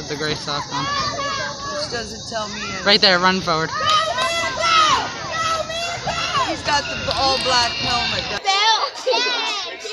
with the gray sock on. Which doesn't tell me anything. Right there, run forward. He's got the all black helmet.